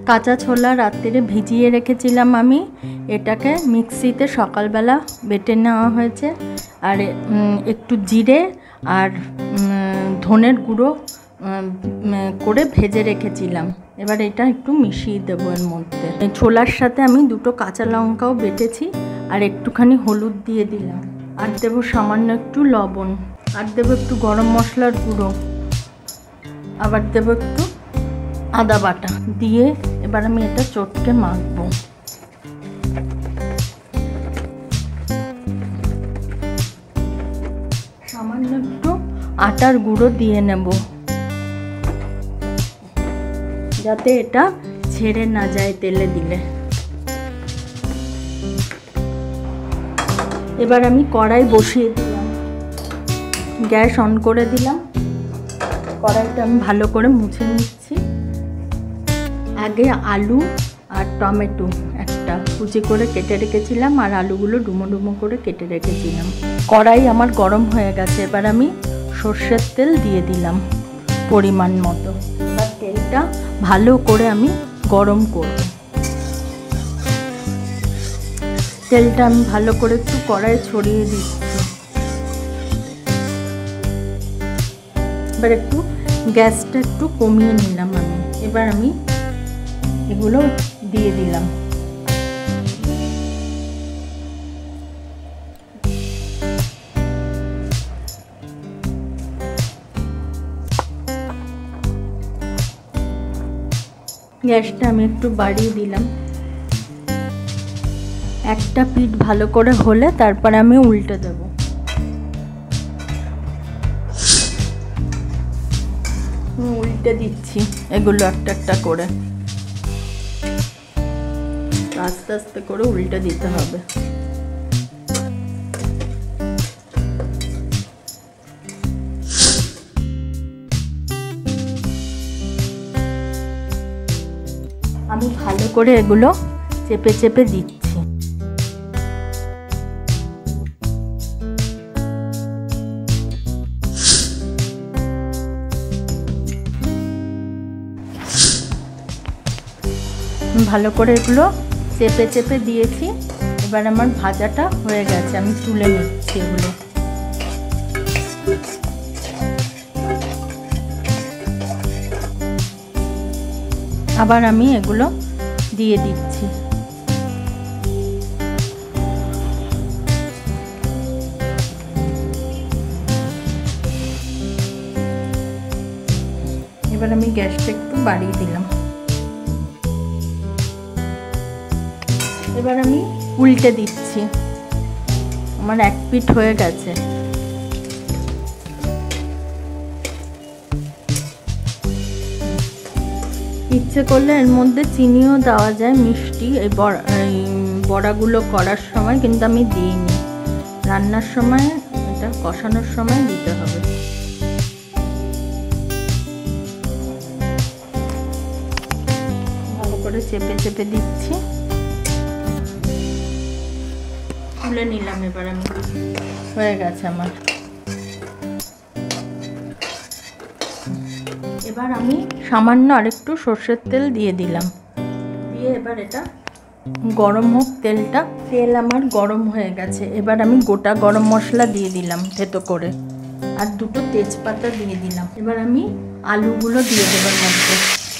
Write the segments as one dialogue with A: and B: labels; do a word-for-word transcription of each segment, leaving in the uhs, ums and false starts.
A: কাঁচা ছোলা রাত্রে ভিজিয়ে রেখেছিলাম আমি, এটাকে মিক্সিতে সকালবেলা বেটে নেওয়া হয়েছে। আর একটু জিরে আর ধনের গুঁড়ো করে ভেজে রেখেছিলাম। এবার এটা একটু মিশিয়ে দেবো এর মধ্যে। ছোলার সাথে আমি দুটো কাঁচা লঙ্কাও বেটেছি আর একটুখানি হলুদ দিয়ে দিলাম। আর দেবো সামান্য একটু লবণ, আর দেবো একটু গরম মশলার গুঁড়ো, আবার দেবো একটু আদা বাটা দিয়ে এবার আমি এটা চটকে মাখবো। সামান্য একটু আটার গুঁড়ো দিয়ে নেব যাতে এটা ছেড়ে না যায় তেলে দিলে। এবার আমি কড়াই বসিয়ে দিলাম, গ্যাস অন করে দিলাম। কড়াইটা আমি ভালো করে মুছে নিচ্ছি। আগে আলু আর টমেটো একটা কুচি করে কেটে রেখেছিলাম, আর আলুগুলো ডুমো ডুমো করে কেটে রেখেছিলাম। কড়াই আমার গরম হয়ে গেছে, এবার আমি সর্ষের তেল দিয়ে দিলাম পরিমাণ মতো। এবার তেলটা ভালো করে আমি গরম করব। তেলটা আমি ভালো করে একটু কড়াই ছড়িয়ে দিচ্ছি। এবার একটু গ্যাসটা একটু কমিয়ে নিলাম আমি। এবার আমি এগুলো দিয়ে দিলাম। গ্যাসটা আমি একটু বাড়িয়ে দিলাম। একটা পিঠ ভালো করে হলে তারপরে আমি উল্টে দেব। উল্টে দিচ্ছি এগুলো একটা একটা করে, আস্তে আস্তে করে উল্টে দিতে হবে। আমি ভালো করে এগুলো চেপে চেপে দিচ্ছি। ভালো করে এগুলো চেপে চেপে দিয়েছি। এবার আমার ভাজাটা হয়ে গেছে, আমি তুলে নিচ্ছি এগুলো। আবার আমি এগুলো দিয়ে দিচ্ছি। এবার আমি গ্যাসটা একটু বাড়িয়ে দিলাম। এবার আমি উল্টে দিচ্ছি। আমার এক পিঠ হয়ে গেছে। ইচ্ছে করলে এর মধ্যে চিনিও দেওয়া যায়, মিষ্টি এই বড়াগুলো করার সময়, কিন্তু আমি দিইনি। রান্নার সময় এটা কষানোর সময় দিতে হবে। ভালো করে চেপে চেপে দিচ্ছি। তুলে নিলাম। এবার আমি হয়ে গেছে আমার। এবার আমি সামান্য আরেকটু সর্ষের তেল দিয়ে দিলাম। দিয়ে এবার এটা গরম হোক তেলটা। তেল আমার গরম হয়ে গেছে। এবার আমি গোটা গরম মশলা দিয়ে দিলাম থেতো করে, আর দুটো তেজপাতা দিয়ে দিলাম। এবার আমি আলুগুলো দিয়ে দেবার মধ্যে।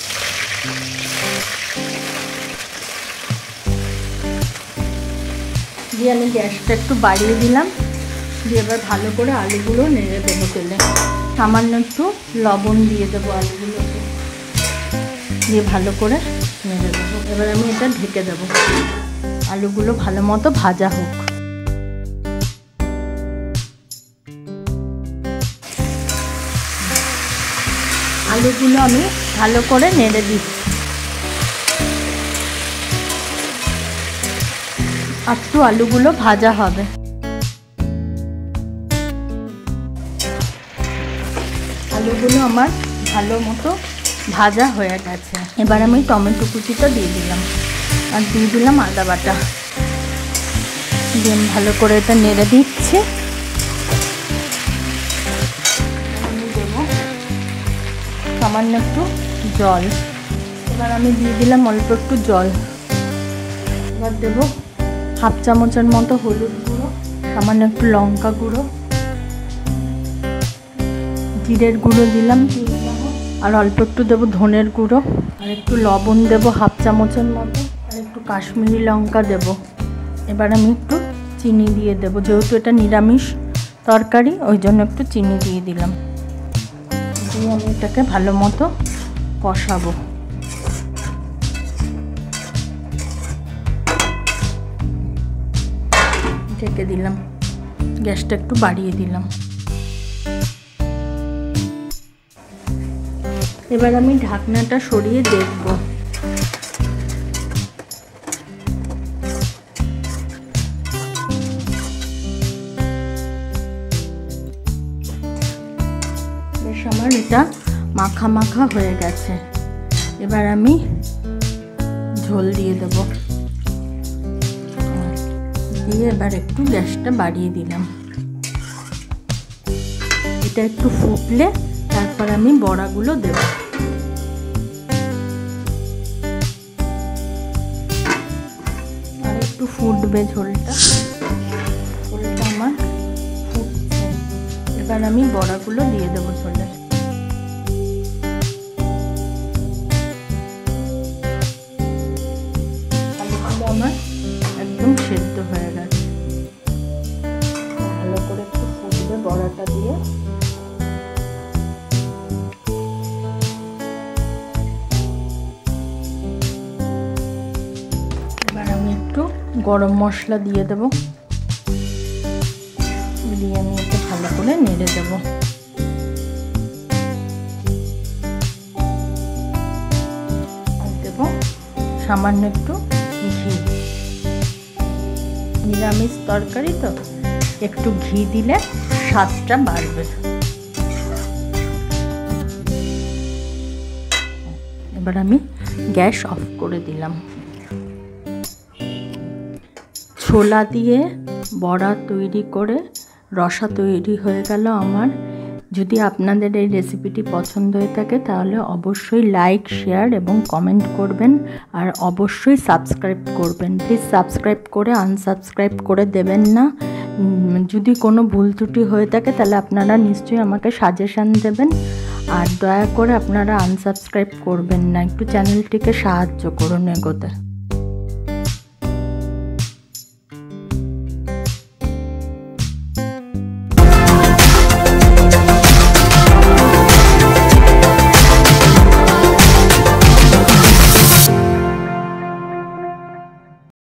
A: দিয়ে আমি গ্যাসটা একটু বাড়িয়ে দিলাম। দিয়ে এবার ভালো করে আলুগুলো নেড়ে দেবো তেলে। সামান্য একটু লবণ দিয়ে দেবো আলুগুলোকে, দিয়ে ভালো করে নেড়ে দেবো। এবার আমি এটা ঢেকে দেবো, আলুগুলো ভালো মতো ভাজা হোক। আলুগুলো আমি ভালো করে নেড়ে দিচ্ছি। একটু আলুগুলো ভাজা হবে। আলুগুলো আমার ভালো মতো ভাজা হয়ে গেছে। এবার আমি টমেটো কুচিটা দিয়ে দিলাম, আর দিয়ে দিলাম আদা বাটা। দিয়ে ভালো করে এটা নেড়ে দিচ্ছি। আমি দেবো সামান্য একটু জল। এবার আমি দিয়ে দিলাম অল্প একটু জল। এবার দেবো হাফ চামচের মতো হলুদ গুঁড়ো, সামান্য একটু লঙ্কা গুঁড়ো, জিরের গুঁড়ো দিলাম, আর অল্প একটু দেবো ধনের গুঁড়ো, আর একটু লবণ দেবো হাফ চামচের মতো, আর একটু কাশ্মীরি লঙ্কা দেবো। এবার আমি একটু চিনি দিয়ে দেবো, যেহেতু এটা নিরামিষ তরকারি ওই জন্য একটু চিনি দিয়ে দিলাম। দিয়ে আমি এটাকে ভালো মতো কষাবো। ঢেকে দিলাম, গ্যাসটা একটু বাড়িয়ে দিলাম। এবার আমি ঢাকনাটা সরিয়ে দেখব। বেশ আমার এটা মাখা মাখা হয়ে গেছে। এবার আমি ঝোল দিয়ে দেব, দিয়ে এবার একটু গ্যাসটা বাড়িয়ে দিলাম। এটা একটু ফুটলে তারপর আমি বড়াগুলো দেব। আর একটু ফুটবে ঝোলটা, ঝোলটা আমার ফুটছে। এবার আমি বড়াগুলো দিয়ে দেবো ঝোলে। আলুগুলো আমার একদম সেদ্ধ হয়ে গেছে। ভালো করে একটু ফুটবে বড়াটা দিয়ে। এবার আমি একটু গরম মশলা দিয়ে দেব, দিয়ে আমি একটু ভালো করে নেড়ে দেব। আর দেব সামান্য একটু ঘি। নিরামিষ তরকারি তো একটু ঘি দিলে স্বাদটা বাড়বে। এবার আমি গ্যাস অফ করে দিলাম। ছোলা দিয়ে বড়া তৈরি করে রসা তৈরি হয়ে গেল আমার। যদি আপনাদের এই রেসিপিটি পছন্দ হয়ে থাকে তাহলে অবশ্যই লাইক, শেয়ার এবং কমেন্ট করবেন, আর অবশ্যই সাবস্ক্রাইব করবেন। প্লিজ সাবস্ক্রাইব করে আনসাবস্ক্রাইব করে দেবেন না। যদি কোনো ভুল ত্রুটি হয়ে থাকে তাহলে আপনারা নিশ্চয়ই আমাকে সাজেশান দেবেন, আর দয়া করে আপনারা আনসাবস্ক্রাইব করবেন না। একটু চ্যানেলটিকে সাহায্য করুন এগোতে।